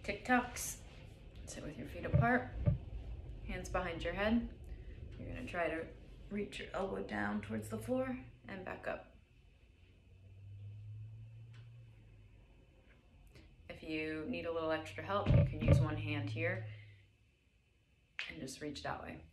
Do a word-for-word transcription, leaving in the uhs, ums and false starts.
Tocks. Sit with your feet apart, hands behind your head. You're gonna try to reach your elbow down towards the floor and back up. If you need a little extra help, you can use one hand here and just reach that way.